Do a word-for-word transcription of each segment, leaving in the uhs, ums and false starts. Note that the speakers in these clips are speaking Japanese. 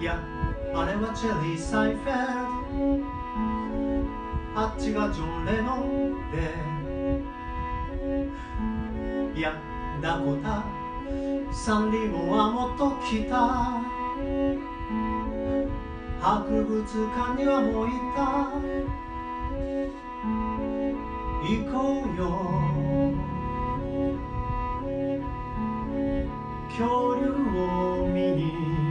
やあれはチェリー・サイフェルド、あっちがジョン・レノンで、いやダコタサンリモはもっと北、博物館にはもう行った。行こうよ恐竜を見に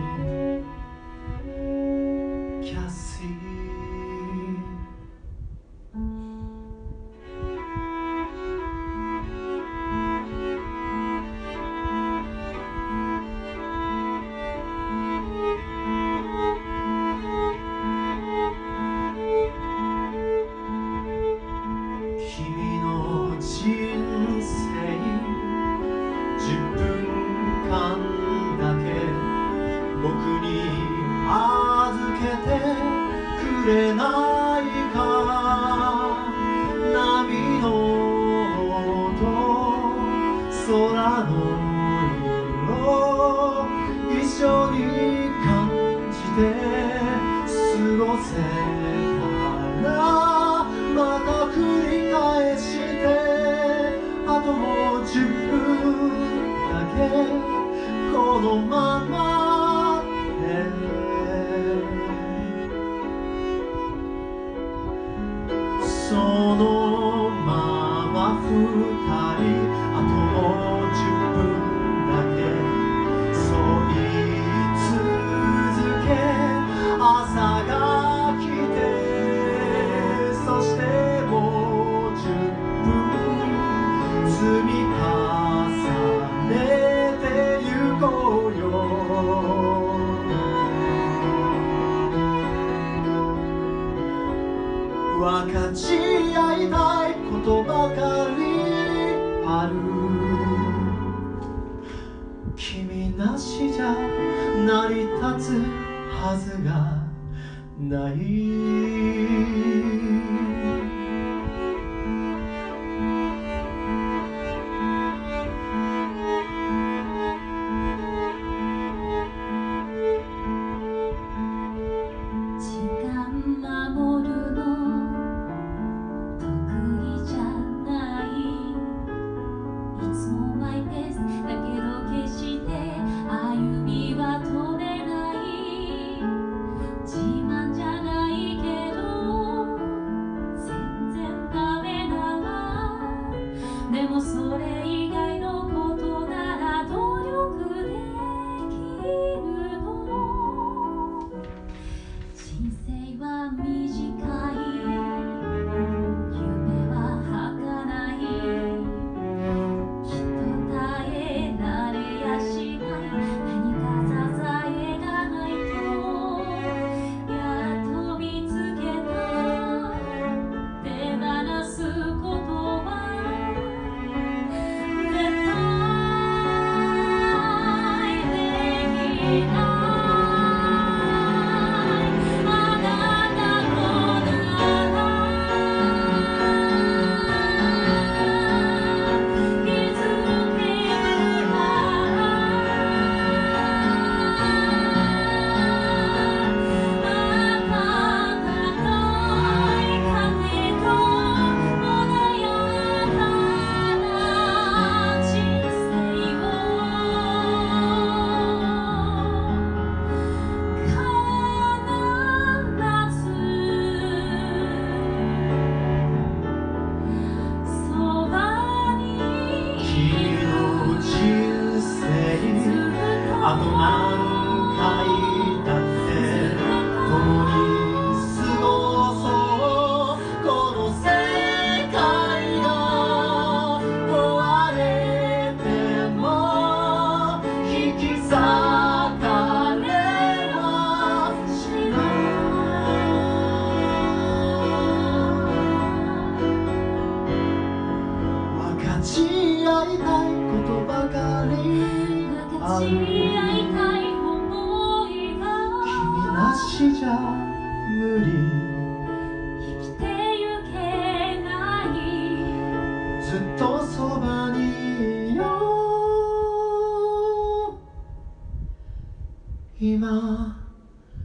キャシー。君の人生じゅっぷんかんだけ僕に預けてくれないか。波の音空の色一緒に感じて過ごせたらまた繰り返してあともうじゅっぷんだけこのままでそのまま二人あともうじゅっぷんだけそう言い続け朝が来てそしてもうじゅっぷん積み重ねてゆこうよ。分かち合いたいことばかりある。君なしじゃ成り立つはずがない。 でもそれ以外のことなら努力できるの。人生は短い、夢は儚い、きっと耐えられやしない。何か支えがないとやっと見つけた手放すことはあと何回だって共に過ごそうこの世界が壊れても引き裂かれはしない。分かち合いたいことばかりある。君なしじゃ無理生きてゆけないずっとそばにいよう今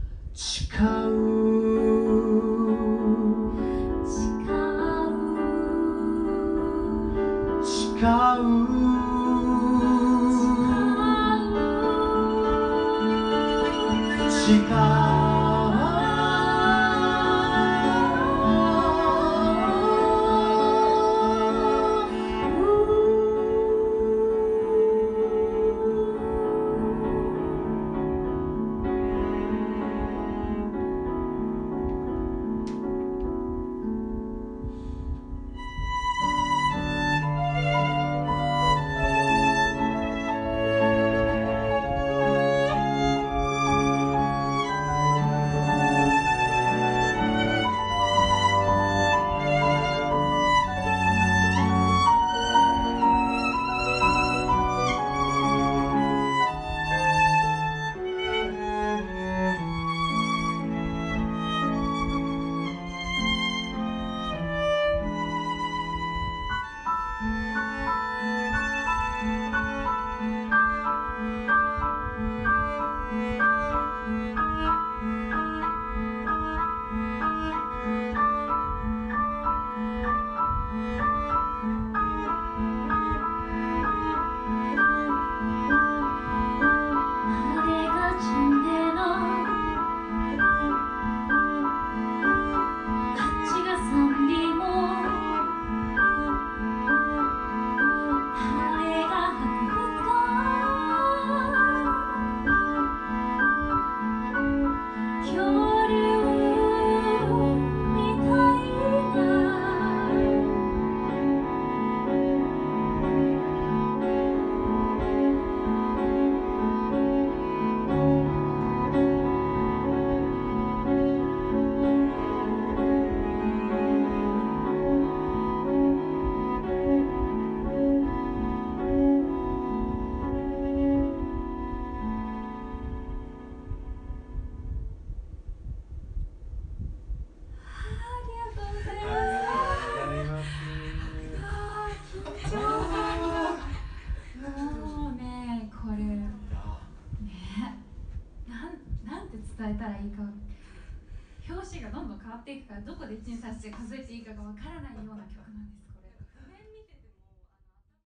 伝えたらいいか、表紙がどんどん変わっていくからどこでいちにさして数えていいかがわからないような曲